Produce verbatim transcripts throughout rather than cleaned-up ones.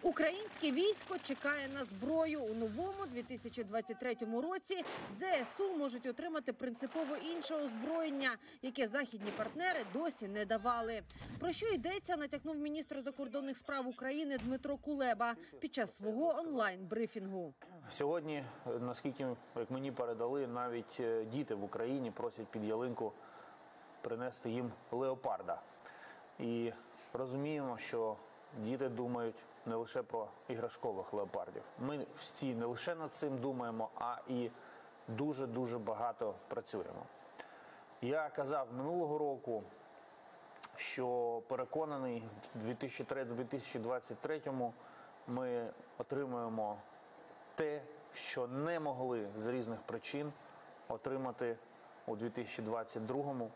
Українське військо чекає на зброю. У новому дві тисячі двадцять третьому році ЗСУ можуть отримати принципово інше озброєння, яке західні партнери досі не давали. Про що йдеться, натякнув міністр закордонних справ України Дмитро Кулеба під час свого онлайн-брифінгу. Сьогодні, наскільки як мені передали, навіть діти в Україні просять під ялинку принести їм леопарда. І розуміємо, що діти думають не лише про іграшкових леопардів. Ми всі не лише над цим думаємо, а і дуже-дуже багато працюємо. Я казав минулого року, що переконаний, в дві тисячі двадцять третьому ми отримаємо те, що не могли з різних причин отримати у дві тисячі двадцять другому.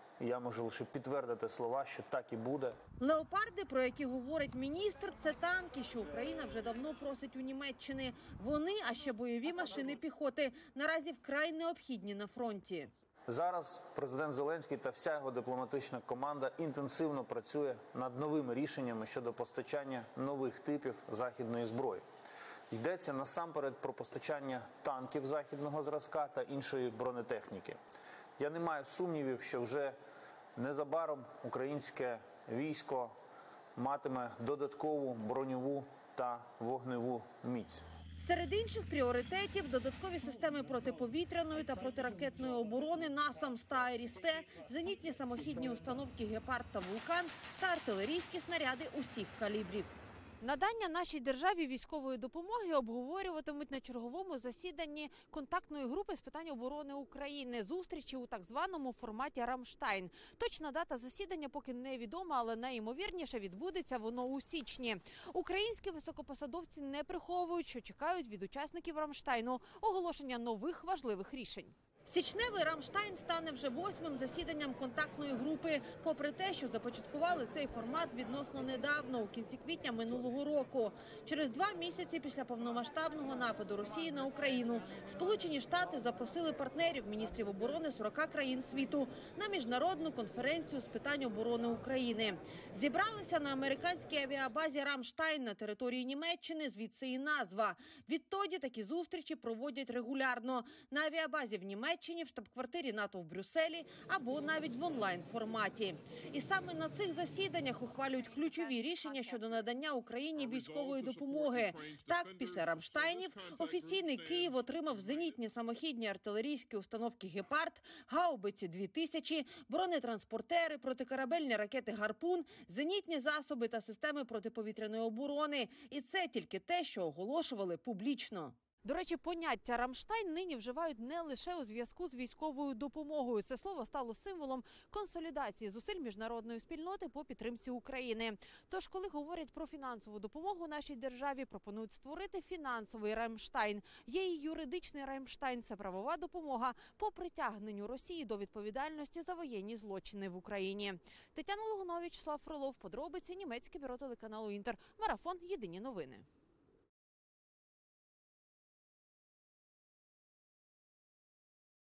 Я можу лише підтвердити слова, що так і буде. Леопарди, про які говорить міністр, це танки, що Україна вже давно просить у Німеччини. Вони, а ще бойові машини піхоти, наразі вкрай необхідні на фронті. Зараз президент Зеленський та вся його дипломатична команда інтенсивно працює над новими рішеннями щодо постачання нових типів західної зброї. Йдеться насамперед про постачання танків західного зразка та іншої бронетехніки. Я не маю сумнівів, що вже незабаром українське військо матиме додаткову броньову та вогневу міць. Серед інших пріоритетів – додаткові системи протиповітряної та протиракетної оборони «Насамс» та «Айріс-Т», зенітні самохідні установки «Гепард» та «Вулкан» та артилерійські снаряди усіх калібрів. Надання нашій державі військової допомоги обговорюватимуть на черговому засіданні контактної групи з питань оборони України, зустрічі у так званому форматі «Рамштайн». Точна дата засідання поки невідома, але найімовірніше відбудеться воно у січні. Українські високопосадовці не приховують, що чекають від учасників «Рамштайну» оголошення нових важливих рішень. Січневий «Рамштайн» стане вже восьмим засіданням контактної групи, попри те, що започаткували цей формат відносно недавно, у кінці квітня минулого року. Через два місяці після повномасштабного нападу Росії на Україну Сполучені Штати запросили партнерів, міністрів оборони сорока країн світу, на міжнародну конференцію з питань оборони України. Зібралися на американській авіабазі «Рамштайн» на території Німеччини, звідси і назва. Відтоді такі зустрічі проводять регулярно на авіабазі в Німеччині, в штаб-квартирі НАТО в Брюсселі або навіть в онлайн-форматі. І саме на цих засіданнях ухвалюють ключові рішення щодо надання Україні військової допомоги. Так, після «Рамштайнів» офіційний Київ отримав зенітні самохідні артилерійські установки «Гепард», гаубиці дві тисячі, бронетранспортери, протикорабельні ракети «Гарпун», зенітні засоби та системи протиповітряної оборони. І це тільки те, що оголошували публічно. До речі, поняття «Рамштайн» нині вживають не лише у зв'язку з військовою допомогою. Це слово стало символом консолідації зусиль міжнародної спільноти по підтримці України. Тож, коли говорять про фінансову допомогу нашій державі, пропонують створити фінансовий «Рамштайн». Є і юридичний «Рамштайн» – це правова допомога по притягненню Росії до відповідальності за воєнні злочини в Україні. Тетяна Логунович, Слав Фролов, подробиці, німецьке бюро телеканалу «Інтер», Марафон, єдині новини.